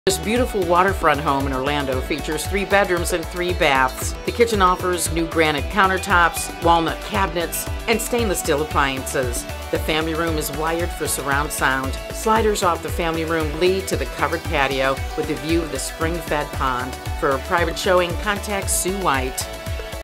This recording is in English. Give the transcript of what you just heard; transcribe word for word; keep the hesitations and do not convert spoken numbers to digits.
This beautiful waterfront home in Orlando features three bedrooms and three baths. The kitchen offers new granite countertops, walnut cabinets, and stainless steel appliances. The family room is wired for surround sound. Sliders off the family room lead to the covered patio with a view of the spring-fed pond. For a private showing, contact Sue White.